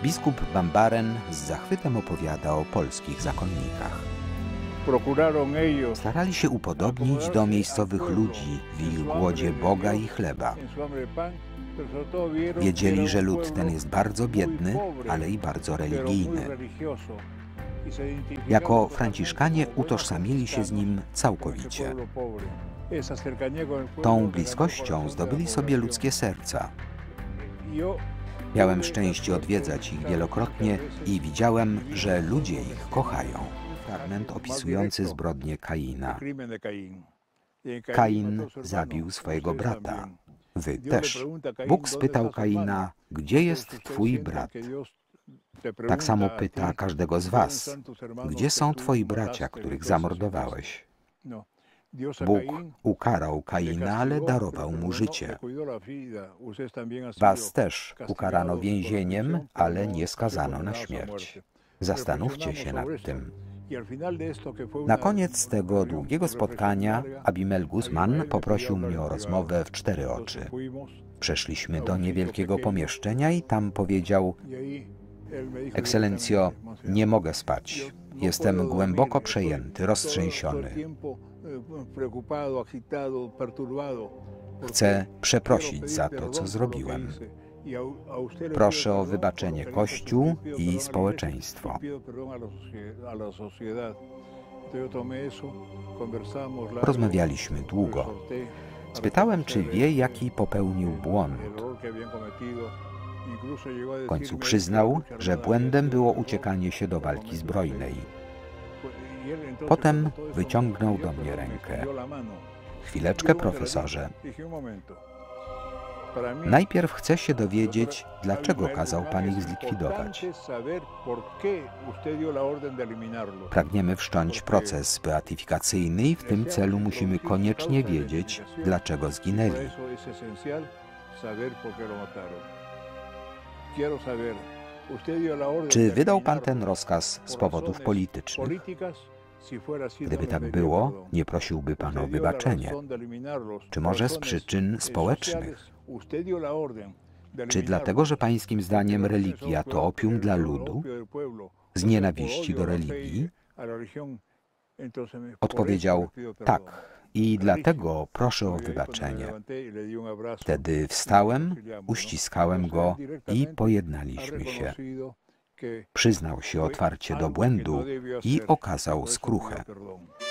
Biskup Bambaren z zachwytem opowiada o polskich zakonnikach. Starali się upodobnić do miejscowych ludzi w ich głodzie Boga i chleba. Wiedzieli, że lud ten jest bardzo biedny, ale i bardzo religijny. Jako Franciszkanie utożsamili się z nim całkowicie. Tą bliskością zdobyli sobie ludzkie serca. Miałem szczęście odwiedzać ich wielokrotnie i widziałem, że ludzie ich kochają. Fragment opisujący zbrodnię Kaina. Kain zabił swojego brata. Wy też. Bóg spytał Kaina, gdzie jest twój brat? Tak samo pyta każdego z was, gdzie są twoi bracia, których zamordowałeś? Bóg ukarał Kaina, ale darował mu życie. Was też ukarano więzieniem, ale nie skazano na śmierć. Zastanówcie się nad tym. Na koniec tego długiego spotkania Abimel Guzman poprosił mnie o rozmowę w 4 oczy. Przeszliśmy do niewielkiego pomieszczenia i tam powiedział: Ekscelencjo, nie mogę spać. Jestem głęboko przejęty, roztrzęsiony. Chcę przeprosić za to, co zrobiłem. Proszę o wybaczenie Kościół i społeczeństwo. Rozmawialiśmy długo. Spytałem, czy wie, jaki popełnił błąd. W końcu przyznał, że błędem było uciekanie się do walki zbrojnej. Potem wyciągnął do mnie rękę. Chwileczkę, profesorze. Najpierw chcę się dowiedzieć, dlaczego kazał pan ich zlikwidować. Pragniemy wszcząć proces beatyfikacyjny i w tym celu musimy koniecznie wiedzieć, dlaczego zginęli. Czy wydał pan ten rozkaz z powodów politycznych? Gdyby tak było, nie prosiłby pan o wybaczenie. Czy może z przyczyn społecznych? Czy dlatego, że pańskim zdaniem religia to opium dla ludu? Z nienawiści do religii? Odpowiedział: tak, i dlatego proszę o wybaczenie. Wtedy wstałem, uściskałem go i pojednaliśmy się. Przyznał się otwarcie do błędu i okazał skruchę.